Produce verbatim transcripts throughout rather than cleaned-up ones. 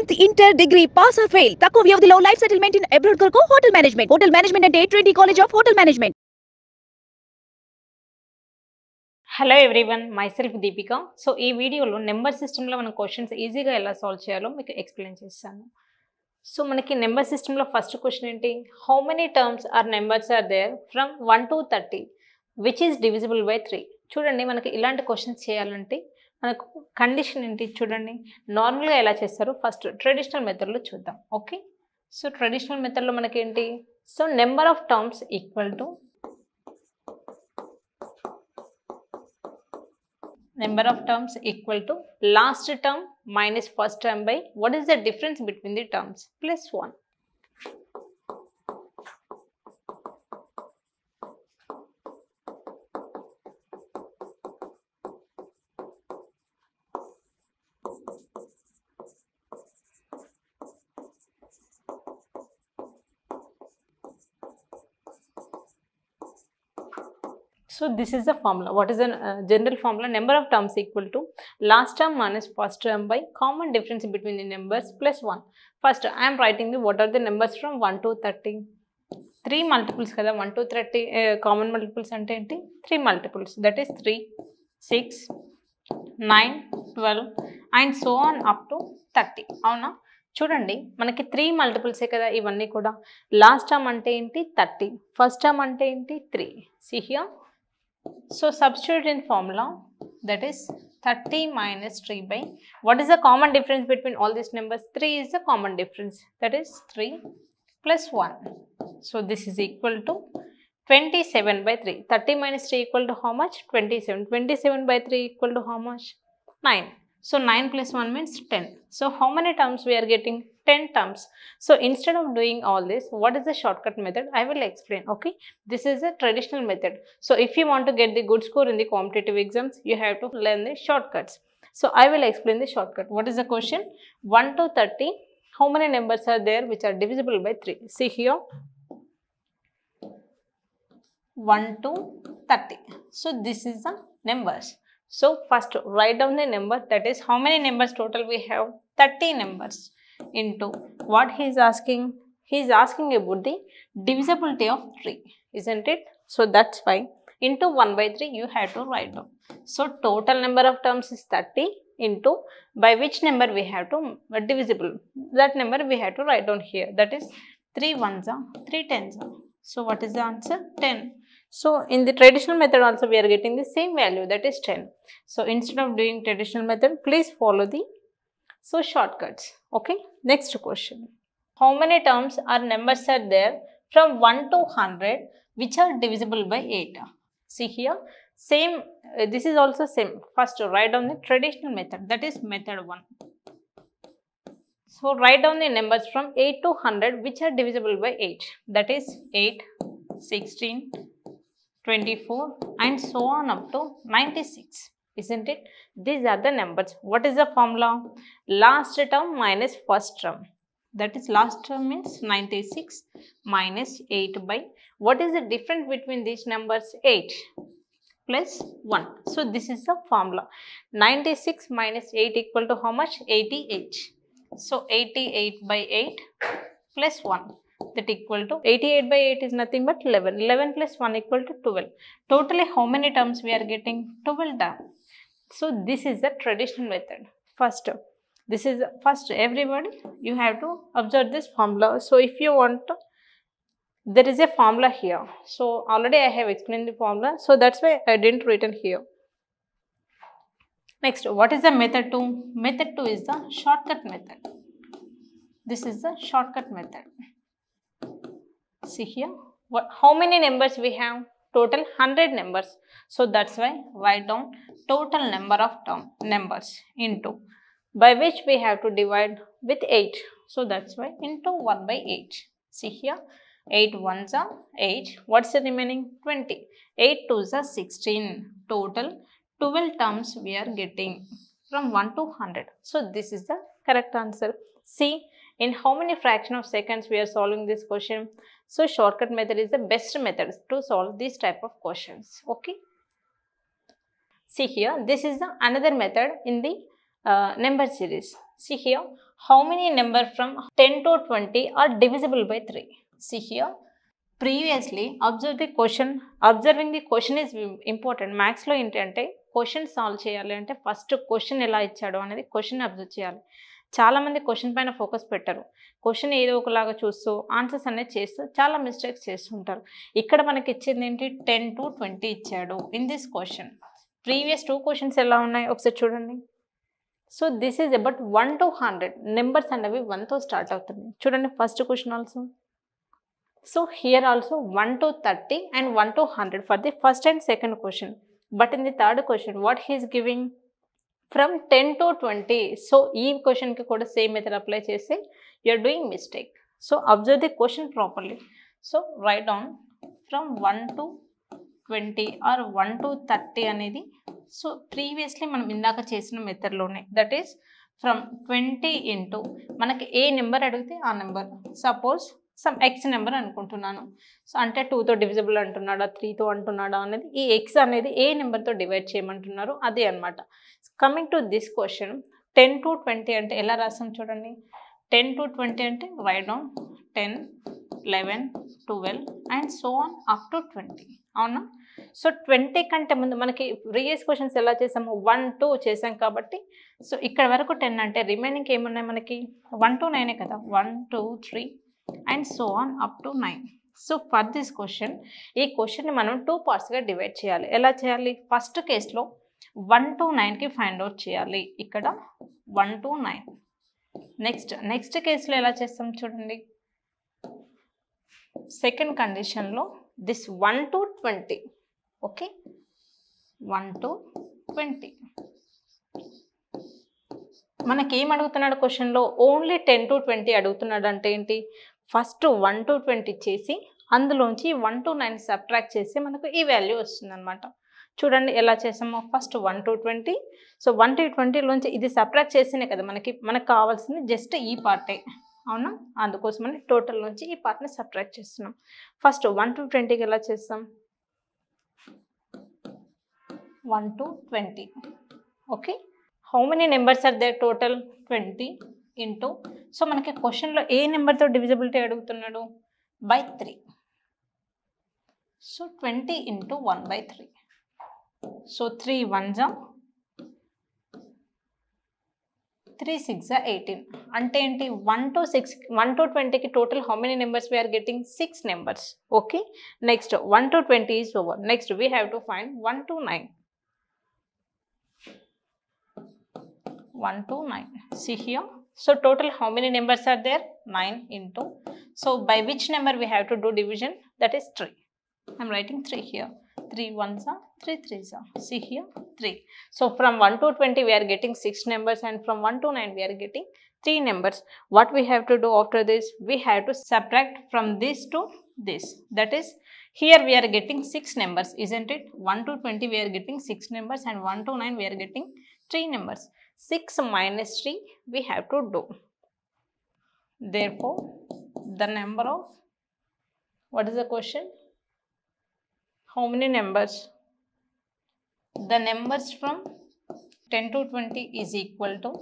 tenth inter degree pass or fail తక్కువ వ్యవధిలో life settlement in abroad కొరకు hotel management hotel management అంటే twenty college of hotel management. Hello everyone, myself Deepika. So ఈ వీడియోలో number సిస్టంలో మనం questions ఈజీగా ఎలా సాల్వ్ చేయాలో మీకు ఎక్స్ప్లెయిన్ చేస్తాను. సో మనకి నెంబర్ సిస్టంలో ఫస్ట్ క్వశ్చన్ ఏంటి, how many terms are numbers are there from one to thirty which is divisible by three. చూడండి, మనకి ఇలాంటి క్వశ్చన్స్ చేయాలంటే మనకు కండిషన్ ఏంటి చూడండి. నార్మల్గా ఎలా చేస్తారు, ఫస్ట్ ట్రెడిషనల్ మెథడ్లో చూద్దాం. ఓకే, సో ట్రెడిషనల్ మెథడ్లో మనకి ఏంటి, so number of terms equal to number of terms equal to last term minus first term by what is the difference between the terms plus one. So this is the formula. What is the uh, general formula? Number of terms equal to last term minus first term by common difference between the numbers plus one. First I am writing the what are the numbers from one to thirty. three multiples kada, one to thirty uh, common multiples ante enti three multiples, that is three, six, nine, twelve and so on up to thirty. అవునా, చూడండి మనకి three మల్టిపుల్సే కదా ఇవన్నీ కూడా. Last term అంటే ఏంటి thirty, first term అంటే ఏంటి three. See here, so substitute in formula, that is thirty minus three by what is the common difference between all these numbers? three is the common difference, that is three plus one. So this is equal to twenty-seven by three. thirty minus three equal to how much? twenty-seven. twenty-seven by three equal to how much? nine. So nine plus one means ten. So how many terms we are getting? ten terms. So instead of doing all this, what is the shortcut method? I will explain. Okay, this is a traditional method. So if you want to get the good score in the competitive exams, you have to learn the shortcuts. So I will explain the shortcut. What is the question? one to thirty, how many numbers are there which are divisible by three? See here, one to thirty. So this is the numbers. So first write down the number, that is how many numbers total we have? thirty numbers into what he is asking. He is asking about the divisibility of three, isn't it? So that's why into one by three you have to write down. So total number of terms is thirty into by which number we have to uh, divisible, that number we have to write down here, that is three ones are three tens are. So what is the answer? ten. So in the traditional method also we are getting the same value, that is ten. So instead of doing traditional method, please follow the so shortcuts. Okay, next question, how many terms or numbers are there from one to one hundred which are divisible by eight? See here, same, uh, this is also same. First write down the traditional method, that is method one. So write down the numbers from eight to one hundred which are divisible by eight, that is eight, sixteen, twenty-four and so on up to ninety-six, isn't it? These are the numbers. What is the formula? Last term minus first term, that is last term means ninety-six minus eight by what is the difference between these numbers? eight plus one. So this is the formula. ninety-six minus eight equal to how much? eighty-eight. So eighty-eight by eight plus one, that equal to eighty-eight by eight is nothing but eleven. eleven plus one equal to twelve. Totally how many terms we are getting? twelve terms. So this is the traditional method. First, this is first everybody you have to observe this formula. So if you want to, there is a formula here. So already I have explained the formula, so that's why I didn't written here. Next, what is the method two? Method two is the shortcut method. This is the shortcut method. See here, what, how many numbers we have? Total one hundred numbers. So that's why write down total number of term numbers into by which we have to divide with eight. So that's why into one by eight. See here, eight ones are eight. What's the remaining? twenty. eight twos are sixteen. Total twelve terms we are getting from one to one hundred. So this is the correct answer. See, in how many fraction of seconds we are solving this question. So shortcut method is the best method to solve this type of questions. Okay, see here, this is the another method in the uh, number series. See here, how many number from ten to twenty are divisible by three? See here, previously observe the question. Observing the question is important. Maths లో ఏంటంటే question solve చేయాలి అంటే first question ఎలా ఇచ్చాడో అనేది question observe చేయాలి. చాలామంది question పైన ఫోకస్ పెట్టరు. క్వశ్చన్ ఏదో ఒకలాగా చూస్తూ ఆన్సర్స్ అనేది చేస్తూ చాలా మిస్టేక్స్ చేస్తుంటారు. ఇక్కడ మనకి ఇచ్చింది ఏంటి, టెన్ టు ట్వంటీ ఇచ్చాడు in this question. Previous two questions ఎలా ఉన్నాయి ఒకసారి చూడండి. So this is about one to hundred numbers అనేవి వన్తో స్టార్ట్ అవుతుంది. చూడండి first question also. So here also one to thirty and one to hundred for the first and second question. But in the third question what he's giving from ten to twenty. So ఈ క్వశ్చన్కి కూడా same method apply చేసి you're doing mistake. So observe the question properly. So write down from one to twenty or one to thirty అనేది. So previously మనం ఇందాక చేసిన మెథడ్లోనే, that is from twenty into మనకి ఏ నెంబర్ అడిగితే ఆ number. Suppose some X number అనుకుంటున్నాను. సో అంటే టూతో డివిజిబుల్ అంటున్నాడా, త్రీతో అంటున్నాడా అనేది, ఈ ఎక్స్ అనేది ఏ నెంబర్తో డివైడ్ చేయమంటున్నారు అదే అనమాట. Coming to this question, ten to twenty అంటే ఎలా రాసాం చూడండి. టెన్ టు ట్వంటీ అంటే write down ten, eleven, twelve and so on up to twenty. అవునా? సో ట్వంటీ కంటే ముందు మనకి ప్రీవియస్ క్వశ్చన్స్ ఎలా చేసాము, వన్ టూ చేసాం కాబట్టి సో ఇక్కడ వరకు టెన్ అంటే రిమైనింగ్ ఏమున్నాయి మనకి, వన్ టు నైనే కదా, one two three and so on up to nine. So for this question, ఈ క్వశ్చన్ని మనం టూ పార్ట్స్గా డివైడ్ చేయాలి. ఎలా చేయాలి, ఫస్ట్ కేసులో వన్ టు నైన్కి ఫైండ్ అవుట్ చేయాలి. ఇక్కడ one to nine. Next next కేసులో ఎలా చేస్తాం చూడండి. సెకండ్ కండిషన్లో this one to twenty. Okay, one to twenty మనకి ఏం అడుగుతున్నాడు క్వశ్చన్లో, ఓన్లీ టెన్ టు ట్వంటీ అడుగుతున్నాడు. అంటే ఏంటి, ఫస్ట్ వన్ టు ట్వంటీ చేసి అందులోంచి వన్ టు నైన్ సబ్ట్రాక్ట్ చేసి మనకు ఈ వాల్యూ వస్తుంది అనమాట. చూడండి ఎలా చేసామో, first one to twenty. So one to ట్వంటీలోంచి ఇది సబ్ట్రాక్ట్ చేసినే కదా మనకి మనకు కావాల్సింది జస్ట్ ఈ పార్టే. అవునా? అందుకోసమని టోటల్ నుంచి ఈ పార్ట్ని సబ్ట్రాక్ట్ చేస్తున్నాం. ఫస్ట్ వన్ టు ట్వంటీకి ఎలా చేస్తాం, one to twenty. Okay, how many numbers are there total, twenty into. So మనకి క్వశ్చన్లో ఏ నెంబర్తో డివిజిబిలిటీ అడుగుతున్నాడు, by three. So twenty into one by three. So three one జా, త్రీ సిక్స్ జా ఎయిటీన్. అంటే ఏంటి, one to six one to ట్వంటీకి total how many numbers we're getting, six numbers. Okay, next one to twenty is over. Next we have to find one to nine. one to nine. See here. So total how many numbers are there? nine into. So by which number we have to do division? That is three. I am writing three here. three ones are, three threes are. See here, three. So from one to twenty we are getting six numbers, and from one to nine we are getting three numbers. What we have to do after this? We have to subtract from this to this. That is, here we are getting six numbers, isn't it? one to twenty we are getting six numbers, and one to nine we are getting three numbers. six minus three we have to do. Therefore, the number of, what is the question? How many numbers? The numbers from ten to twenty is equal to,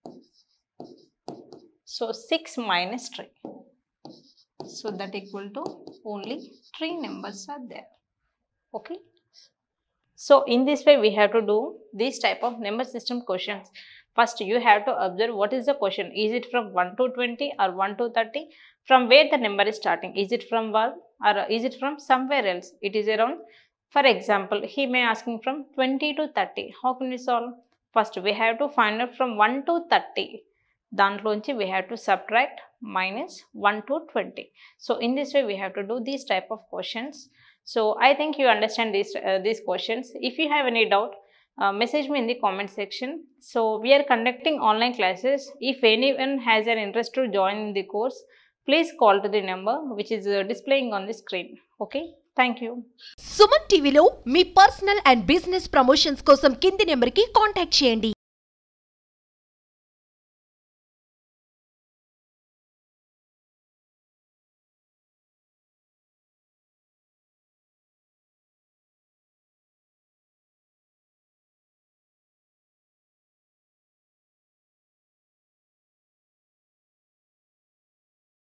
so six minus three. So that equal to only three numbers are there. Okay. So in this way we have to do this type of number system questions. First you have to observe what is the question. Is it from one to twenty or one to thirty? From where the number is starting? Is it from one or is it from somewhere else? It is around, for example, he may asking from twenty to thirty. How can we solve? First we have to find out from one to thirty. Dantloonchi we have to subtract minus one to twenty. So in this way we have to do these type of questions. So I think you understand these uh, these questions. If you have any doubt, uh, message me in the comment section. So we are conducting online classes. If anyone has an interest to join the course, please call to the number which is uh, displaying on the screen. Okay, thank you. Suman టీవీలో మీ personal and business promotions కోసం కింది నెంబర్కి contact చేయండి.